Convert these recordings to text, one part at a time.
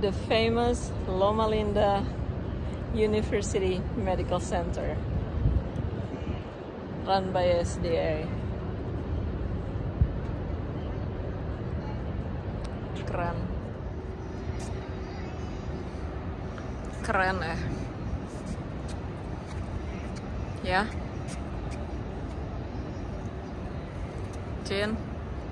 the famous Loma Linda University Medical Center, run by SDA. Keren. Keren ya. Cin.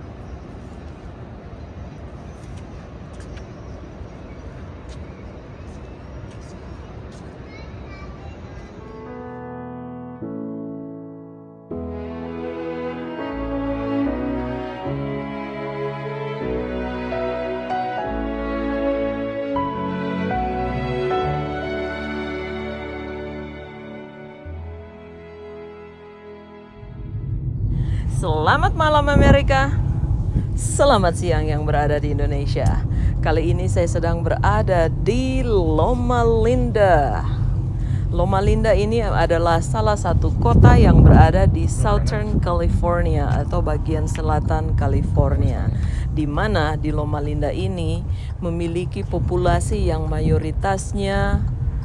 Selamat malam Amerika, selamat siang yang berada di Indonesia. Kali ini saya sedang berada di Loma Linda. Loma Linda ini adalah salah satu kota yang berada di Southern California atau bagian selatan California, di mana di Loma Linda ini memiliki populasi yang mayoritasnya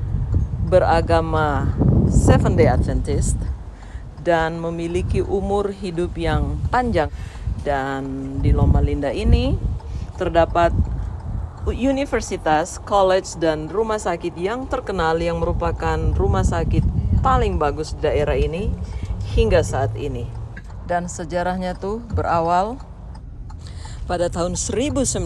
beragama Seventh-day Adventist dan memiliki umur hidup yang panjang. Dan di Loma Linda ini terdapat universitas, college, dan rumah sakit yang terkenal yang merupakan rumah sakit paling bagus di daerah ini hingga saat ini. Dan sejarahnya tuh berawal pada tahun 1901,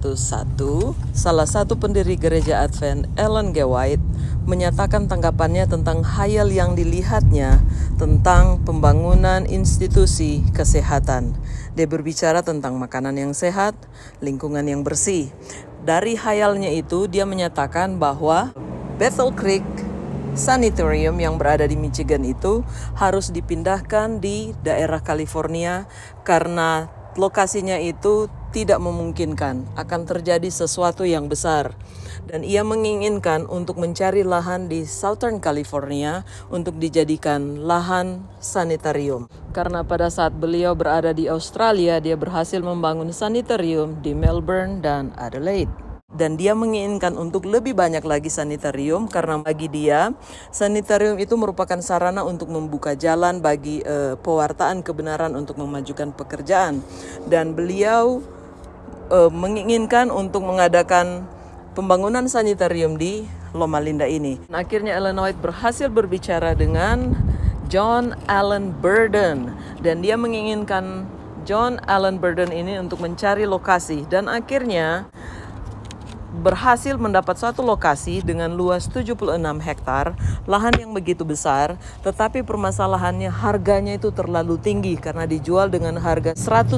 salah satu pendiri gereja Advent, Ellen G. White, menyatakan tanggapannya tentang khayal yang dilihatnya tentang pembangunan institusi kesehatan. Dia berbicara tentang makanan yang sehat, lingkungan yang bersih. Dari khayalnya itu, dia menyatakan bahwa Battle Creek Sanitarium yang berada di Michigan itu harus dipindahkan di daerah California karena lokasinya itu tidak memungkinkan, akan terjadi sesuatu yang besar. Dan ia menginginkan untuk mencari lahan di Southern California untuk dijadikan lahan sanitarium. Karena pada saat beliau berada di Australia, dia berhasil membangun sanitarium di Melbourne dan Adelaide. Dan dia menginginkan untuk lebih banyak lagi sanitarium karena bagi dia, sanitarium itu merupakan sarana untuk membuka jalan bagi pewartaan kebenaran untuk memajukan pekerjaan. Dan beliau menginginkan untuk mengadakan pembangunan sanitarium di Loma Linda ini. Akhirnya Ellen White berhasil berbicara dengan John Allen Burden dan dia menginginkan John Allen Burden ini untuk mencari lokasi dan akhirnya berhasil mendapat suatu lokasi dengan luas 76 hektar, lahan yang begitu besar, tetapi permasalahannya harganya itu terlalu tinggi karena dijual dengan harga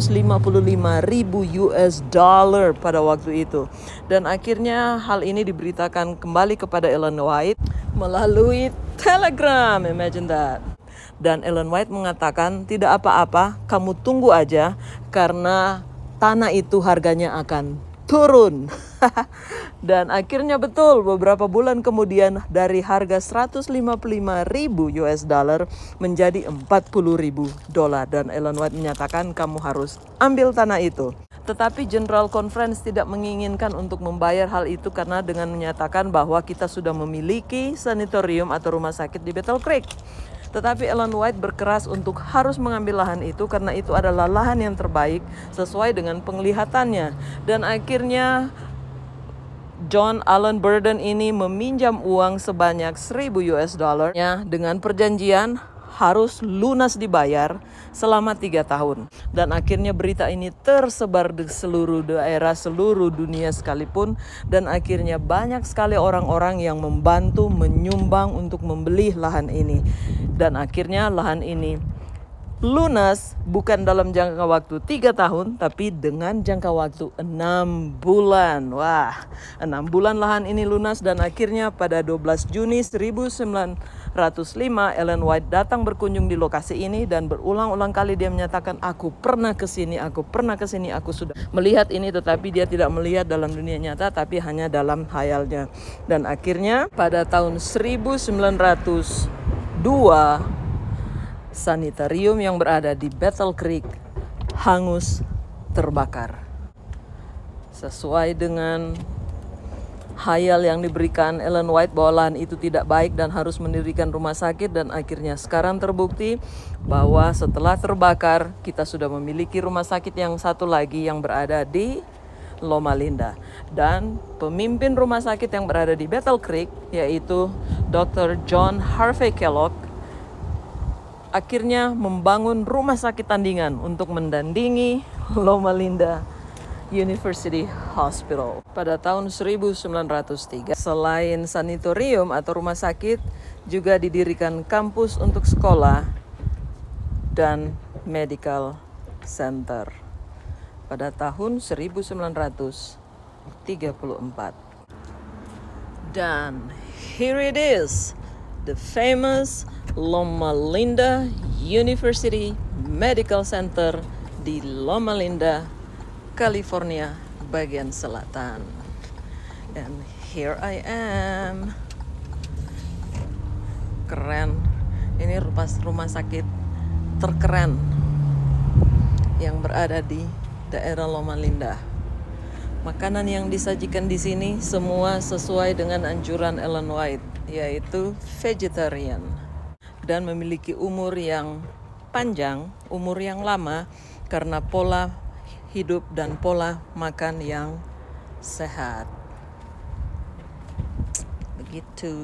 $155,000 pada waktu itu. Dan akhirnya hal ini diberitakan kembali kepada Ellen White melalui telegram, imagine that. Dan Ellen White mengatakan, tidak apa-apa, kamu tunggu aja karena tanah itu harganya akan turun. Dan akhirnya betul, beberapa bulan kemudian dari harga $155,000 menjadi $40,000 dan Ellen White menyatakan kamu harus ambil tanah itu. Tetapi General Conference tidak menginginkan untuk membayar hal itu karena dengan menyatakan bahwa kita sudah memiliki sanitarium atau rumah sakit di Battle Creek. Tetapi Ellen White berkeras untuk harus mengambil lahan itu karena itu adalah lahan yang terbaik sesuai dengan penglihatannya. Dan akhirnya John Allen Burden ini meminjam uang sebanyak $1,000 dengan perjanjian harus lunas dibayar selama 3 tahun. Dan akhirnya berita ini tersebar di seluruh daerah, seluruh dunia sekalipun. Dan akhirnya banyak sekali orang-orang yang membantu menyumbang untuk membeli lahan ini. Dan akhirnya lahan ini lunas bukan dalam jangka waktu 3 tahun, tapi dengan jangka waktu 6 bulan. Wah, 6 bulan lahan ini lunas dan akhirnya pada 12 Juni 1905 Ellen White datang berkunjung di lokasi ini dan berulang-ulang kali dia menyatakan, aku pernah ke sini, aku sudah melihat ini, tetapi dia tidak melihat dalam dunia nyata, tapi hanya dalam khayalnya. Dan akhirnya pada tahun 1902 sanitarium yang berada di Battle Creek hangus terbakar. Sesuai dengan Hayal yang diberikan Ellen White bahwa lahan itu tidak baik dan harus mendirikan rumah sakit, dan akhirnya sekarang terbukti bahwa setelah terbakar kita sudah memiliki rumah sakit yang satu lagi yang berada di Loma Linda. Dan pemimpin rumah sakit yang berada di Battle Creek, yaitu Dr. John Harvey Kellogg, akhirnya membangun rumah sakit tandingan untuk mendandingi Loma Linda University Hospital pada tahun 1903. Selain sanatorium atau rumah sakit, juga didirikan kampus untuk sekolah dan medical center pada tahun 1934. Dan here it is, the famous Loma Linda University Medical Center di Loma Linda, California bagian selatan. And here I am. Keren. Ini rumah sakit terkeren yang berada di daerah Loma Linda. Makanan yang disajikan di sini semua sesuai dengan anjuran Ellen White, yaitu vegetarian, dan memiliki umur yang panjang, umur yang lama karena pola hidup dan pola makan yang sehat. Begitu.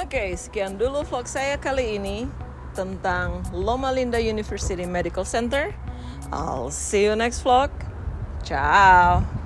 Oke, sekian dulu vlog saya kali ini tentang Loma Linda University Medical Center. I'll see you next vlog. Ciao.